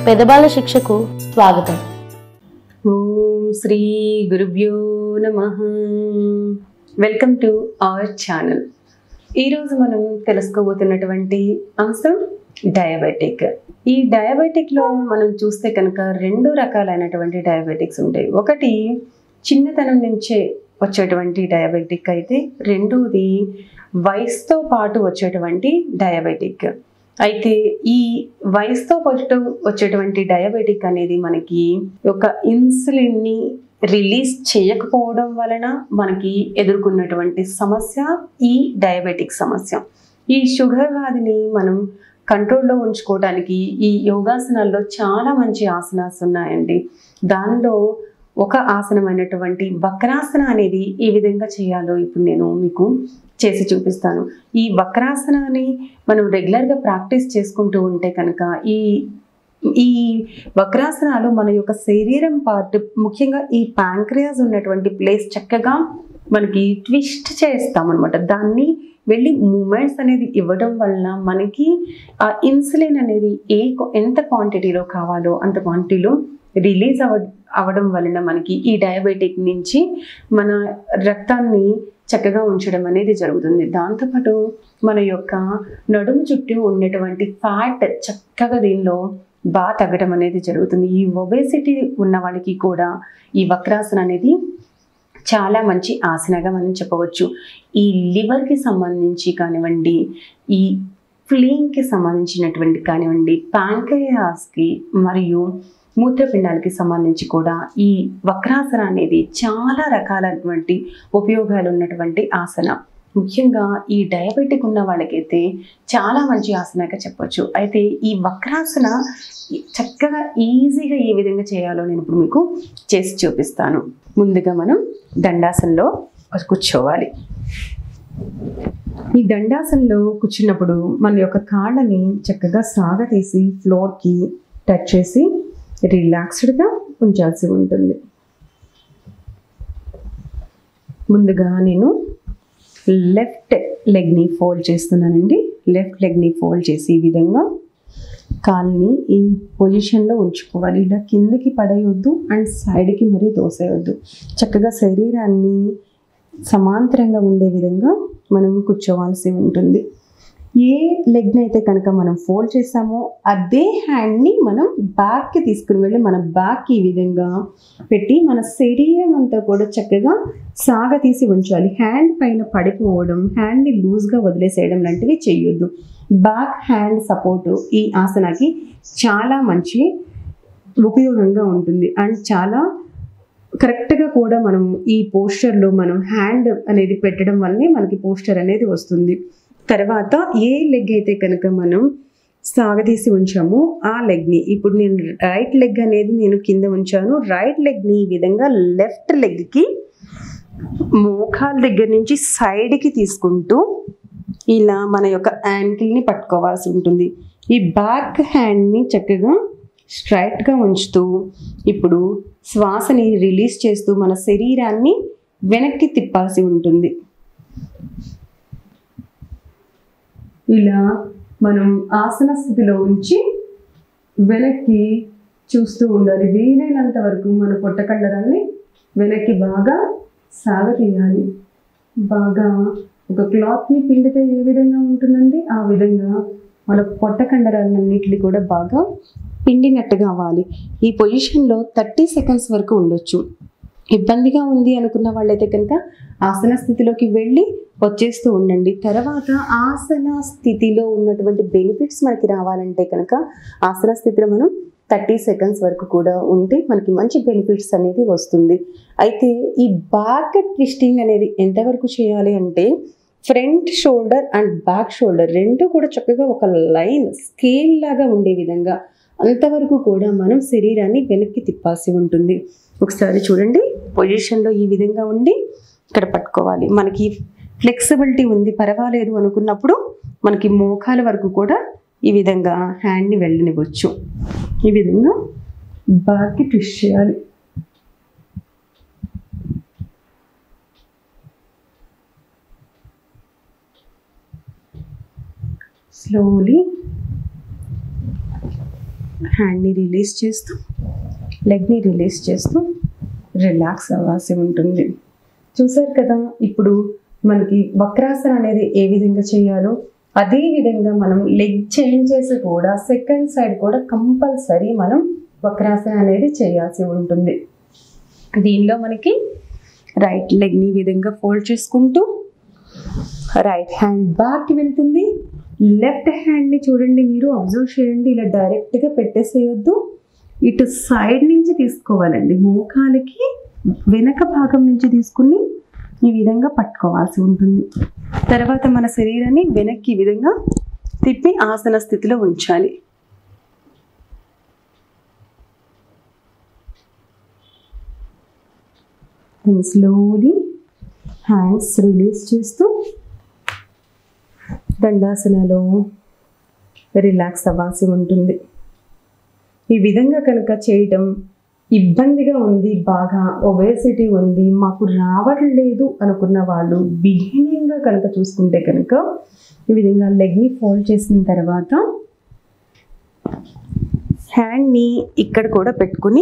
పెదబాల శిక్షకు స్వాగతం. ఓం శ్రీ గురుభ్యో నమః. Welcome to our channel. ఈరోజు మనం తెలుసుకోబోతున్నటువంటి అంశం డయాబెటిక్. ఈ డయాబెటిక్లో మనం చూస్తే కనుక రెండు రకాలైనటువంటి డయాబెటిక్స్ ఉంటాయి. ఒకటి చిన్నతనం నుంచే వచ్చేటువంటి డయాబెటిక్ అయితే, రెండోది వయసుతో పాటు వచ్చేటువంటి డయాబెటిక్. అయితే ఈ వయసుతో పాటు వచ్చేటువంటి డయాబెటిక్ అనేది మనకి ఒక ఇన్సులిన్ని రిలీజ్ చేయకపోవడం వలన మనకి ఎదుర్కొన్నటువంటి సమస్య ఈ డయాబెటిక్ సమస్య. ఈ షుగర్ వ్యాధిని మనం కంట్రోల్లో ఉంచుకోవడానికి ఈ యోగాసనాల్లో చాలా మంచి ఆసనాలు ఉన్నాయండి. దానిలో ఒక ఆసనమైనటువంటి వక్రాసన అనేది ఏ విధంగా చేయాలో ఇప్పుడు నేను మీకు చేసి చూపిస్తాను. ఈ వక్రాసనాన్ని మనం రెగ్యులర్గా ప్రాక్టీస్ చేసుకుంటూ ఉంటే కనుక ఈ వక్రాసనాలు మన యొక్క శరీరం పార్ట్, ముఖ్యంగా ఈ ప్యాంక్రియాస్ ఉన్నటువంటి ప్లేస్ చక్కగా మనకి ట్విస్ట్ చేస్తామన్నమాట. దాన్ని వెళ్ళి మూమెంట్స్ అనేది ఇవ్వడం వలన మనకి ఆ ఇన్సులిన్ అనేది ఎంత క్వాంటిటీలో కావాలో అంత క్వాంటిటీలో రిలీజ్ అవ్వడం వలన మనకి ఈ డయాబెటిక్ నుంచి మన రక్తాన్ని చక్కగా ఉంచడం అనేది జరుగుతుంది. దాంతోపాటు మన యొక్క నడుము చుట్టూ ఉన్నటువంటి ఫ్యాట్ చక్కగా దీనిలో బాగా తగ్గడం అనేది జరుగుతుంది. ఈ ఒబేసిటీ ఉన్న వాళ్ళకి కూడా ఈ వక్రాసన అనేది చాలా మంచి ఆసనగా మనం చెప్పవచ్చు. ఈ లివర్కి సంబంధించి కానివ్వండి, ఈ ఫ్లీన్కి సంబంధించినటువంటి కానివ్వండి, ప్యాంక్రియాస్కి మరియు మూత్రపిండాలకి సంబంధించి కూడా ఈ వక్రాసన అనేది చాలా రకాలైనటువంటి ఉపయోగాలు ఉన్నటువంటి ఆసన. ముఖ్యంగా ఈ డయాబెటిక్ ఉన్న వాళ్ళకైతే చాలా మంచి ఆసనగా చెప్పొచ్చు. అయితే ఈ వక్రాసన చక్కగా ఈజీగా ఏ విధంగా చేయాలో నేను ఇప్పుడు మీకు చేసి చూపిస్తాను. ముందుగా మనం దండాసనలో కూర్చోవాలి. ఈ దండాసనలో కూర్చున్నప్పుడు మన యొక్క కాళ్ళని చక్కగా సాగతీసి ఫ్లోర్కి టచ్ చేసి రిలాక్స్డ్గా ఉంచాల్సి ఉంటుంది. ముందుగా నేను లెఫ్ట్ లెగ్ని ఫోల్డ్ చేస్తున్నానండి. లెఫ్ట్ లెగ్ని ఫోల్డ్ చేసి ఈ విధంగా కాల్ని ఈ పొజిషన్లో ఉంచుకోవాలి. ఇలా కిందకి పడేయొద్దు అండ్ సైడ్కి మరీ తోసేయొద్దు. చక్కగా శరీరాన్ని సమాంతరంగా ఉండే విధంగా మనం కూర్చోవాల్సి ఉంటుంది. ఏ లెగ్ని అయితే కనుక మనం ఫోల్డ్ చేసామో అదే హ్యాండ్ని మనం బ్యాక్కి తీసుకుని వెళ్ళి మన బ్యాక్కి ఈ విధంగా పెట్టి మన శరీరం అంతా కూడా చక్కగా సాగతీసి ఉంచాలి. హ్యాండ్ పైన పడిపోవడం, హ్యాండ్ని లూజ్గా వదిలేసేయడం లాంటివి చేయొద్దు. బ్యాక్ హ్యాండ్ సపోర్టు ఈ ఆసనాకి చాలా మంచి ఉపయోగంగా ఉంటుంది అండ్ చాలా కరెక్ట్గా కూడా మనం ఈ పోస్చర్లో మనం హ్యాండ్ అనేది పెట్టడం వల్లనే మనకి పోస్చర్ అనేది వస్తుంది. తర్వాత ఏ లెగ్ అయితే కనుక మనం సాగదీసి ఉంచామో ఆ లెగ్ని ఇప్పుడు నేను రైట్ లెగ్ అనేది నేను కింద ఉంచాను. రైట్ లెగ్ని ఈ విధంగా లెఫ్ట్ లెగ్కి మోకాల దగ్గర నుంచి సైడ్కి తీసుకుంటూ ఇలా మన యొక్క యాంకిల్ని పట్టుకోవాల్సి ఉంటుంది. ఈ బ్యాక్ హ్యాండ్ని చక్కగా స్ట్రైట్గా ఉంచుతూ ఇప్పుడు శ్వాసని రిలీజ్ చేస్తూ మన శరీరాన్ని వెనక్కి తిప్పాల్సి ఉంటుంది. ఇలా మనం ఆసన స్థితిలో ఉంచి వెనక్కి చూస్తూ ఉండాలి. వీలైనంత వరకు మన పొట్టకండరాన్ని వెనక్కి బాగా సాగతీయాలి. బాగా ఒక క్లాత్ని పిండితే ఏ విధంగా ఉంటుందండి ఆ విధంగా మన పొట్టకండరాలన్నింటినీ కూడా బాగా పిండినట్టుగా అవ్వాలి. ఈ పొజిషన్లో 30 సెకండ్స్ వరకు ఉండొచ్చు. ఇబ్బందిగా ఉంది అనుకున్న వాళ్ళైతే కనుక ఆసన స్థితిలోకి వెళ్ళి వచ్చేస్తూ ఉండండి. తర్వాత ఆసన స్థితిలో ఉన్నటువంటి బెనిఫిట్స్ మనకి రావాలంటే కనుక ఆసన స్థితిలో మనం 30 సెకండ్స్ వరకు కూడా ఉంటే మనకి మంచి బెనిఫిట్స్ అనేది వస్తుంది. అయితే ఈ బ్యాక్ ట్విస్టింగ్ అనేది ఎంతవరకు చేయాలి అంటే front shoulder and back shoulder రెండు కూడా చక్కగా ఒక లైన్ స్కేల్ లాగా ఉండే విధంగా అంతవరకు కూడా మనం శరీరాన్ని వెనక్కి తిప్పాల్సి ఉంటుంది. ఒకసారి చూడండి, పొజిషన్లో ఈ విధంగా ఉండి ఇక్కడ పట్టుకోవాలి. మనకి ఫ్లెక్సిబిలిటీ ఉంది పర్వాలేదు అనుకున్నప్పుడు మనకి మోకాల వరకు కూడా ఈ విధంగా హ్యాండ్ని వెళ్ళనివ్వచ్చు. ఈ విధంగా బ్యాక్కి ట్విస్ట్ చేయాలి. స్లోలీ హ్యాండ్ని రిలీజ్ చేస్తూ లెగ్ని రిలీజ్ చేస్తూ రిలాక్స్ అవ్వాల్సి ఉంటుంది. చూసారు కదా, ఇప్పుడు మనకి వక్రాసన అనేది ఏ విధంగా చేయాలో అదే విధంగా మనం లెగ్ చేంజ్ చేసి కూడా సెకండ్ సైడ్ కూడా కంపల్సరీ మనం వక్రాసన అనేది చేయాల్సి ఉంటుంది. దీనిలో మనకి రైట్ లెగ్ని ఈ విధంగా ఫోల్డ్ చేసుకుంటూ రైట్ హ్యాండ్ బ్యాక్కి వెళ్తుంది. లెఫ్ట్ హ్యాండ్ని చూడండి, మీరు అబ్జర్వ్ చేయండి, ఇలా డైరెక్ట్గా పెట్టేసేయొద్దు, ఇటు సైడ్ నుంచి తీసుకోవాలండి. మోకాలికి వెనక భాగం నుంచి తీసుకుని ఈ విధంగా పట్టుకోవాల్సి ఉంటుంది. తర్వాత మన శరీరాన్ని వెనక్కి ఈ విధంగా తిప్పి ఆసన స్థితిలో ఉంచాలి. స్లోలీ హ్యాండ్స్ రిలీజ్ చేస్తూ దండాసనలో రిలాక్స్ అవ్వాల్సి ఉంటుంది. ఈ విధంగా కనుక చేయటం ఇబ్బందిగా ఉంది, బాగా ఒబేసిటీ ఉంది, మాకు రావట్లేదు అనుకున్న వాళ్ళు బిగినింగ్గా కనుక చూసుకుంటే కనుక ఈ విధంగా లెగ్ని ఫోల్డ్ చేసిన తర్వాత హ్యాండ్ని ఇక్కడ కూడా పెట్టుకుని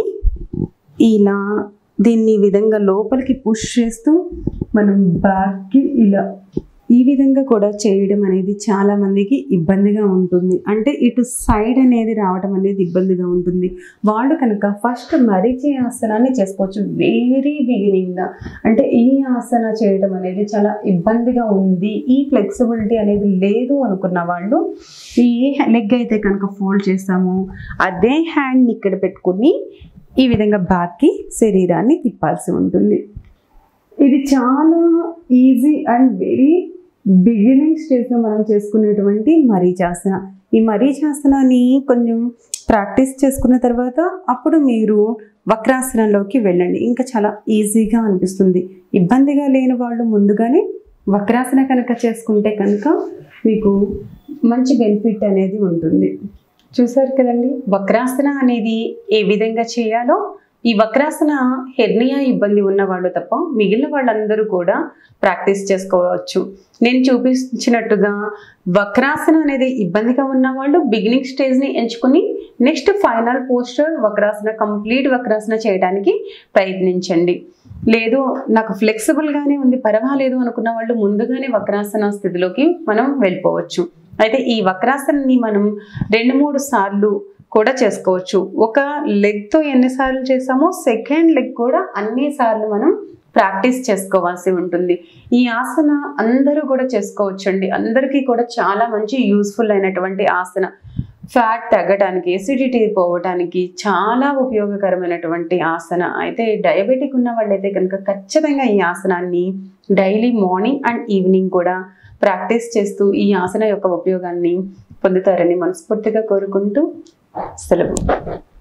ఇలా దీన్ని ఈ విధంగా లోపలికి పుష్ చేస్తూ మనం బ్యాక్కి ఇలా ఈ విధంగా కూడా చేయడం అనేది చాలా మందికి ఇబ్బందిగా ఉంటుంది. అంటే ఇటు సైడ్ అనేది రావడం అనేది ఇబ్బందిగా ఉంటుంది. వాళ్ళు కనుక ఫస్ట్ మరీచి ఆసనాన్ని చేసుకోవచ్చు వెరీ బిగినింగ్గా. అంటే ఈ ఆసన చేయడం అనేది చాలా ఇబ్బందిగా ఉంది, ఈ ఫ్లెక్సిబిలిటీ అనేది లేదు అనుకున్న వాళ్ళు ఈ లెగ్ అయితే కనుక ఫోల్డ్ చేస్తాము, అదే హ్యాండ్ని ఇక్కడ పెట్టుకుని ఈ విధంగా బ్యాక్కి శరీరాన్ని తిప్పాల్సి ఉంటుంది. ఇది చాలా ఈజీ అండ్ వెరీ బిగినింగ్ స్టేజ్లో మనం చేసుకునేటువంటి మరీచాసన. ఈ మరీచాసనాన్ని కొంచెం ప్రాక్టీస్ చేసుకున్న తర్వాత అప్పుడు మీరు వక్రాసనంలోకి వెళ్ళండి, ఇంకా చాలా ఈజీగా అనిపిస్తుంది. ఇబ్బందిగా లేని వాళ్ళు ముందుగానే వక్రాసన కనుక చేసుకుంటే కనుక మీకు మంచి బెనిఫిట్ అనేది ఉంటుంది. చూసారు కదండి, వక్రాసన అనేది ఏ విధంగా చేయాలో. ఈ వక్రాసన హెర్నియా ఇబ్బంది ఉన్న వాళ్ళు తప్ప మిగిలిన వాళ్ళందరూ కూడా ప్రాక్టీస్ చేసుకోవచ్చు. నేను చూపించినట్టుగా వక్రాసన అనేది ఇబ్బందిగా ఉన్న వాళ్ళు బిగినింగ్ స్టేజ్ని ఎంచుకుని next final posture Vakrasana, complete Vakrasana చేయడానికి ప్రయత్నించండి. లేదు నాకు ఫ్లెక్సిబుల్గానే ఉంది పర్వాలేదు అనుకున్న వాళ్ళు ముందుగానే వక్రాసన స్థితిలోకి మనం వెళ్ళిపోవచ్చు. అయితే ఈ వక్రాసనని మనం 2-3 సార్లు కూడా చేసుకోవచ్చు. ఒక లెగ్తో ఎన్నిసార్లు చేసామో సెకండ్ లెగ్ కూడా అన్ని సార్లు మనం ప్రాక్టీస్ చేసుకోవాల్సి ఉంటుంది. ఈ ఆసన అందరూ కూడా చేసుకోవచ్చండి. అందరికీ కూడా చాలా మంచి యూస్ఫుల్ అయినటువంటి ఆసన. ఫ్యాట్ తగ్గడానికి, ఎసిడిటీ పోవడానికి చాలా ఉపయోగకరమైనటువంటి ఆసన. అయితే డయాబెటిక్ ఉన్న వాళ్ళైతే కనుక ఖచ్చితంగా ఈ ఆసనాన్ని డైలీ మార్నింగ్ అండ్ ఈవినింగ్ కూడా ప్రాక్టీస్ చేస్తూ ఈ ఆసన యొక్క ఉపయోగాన్ని పొందుతారని మనస్ఫూర్తిగా కోరుకుంటూ సెలవు.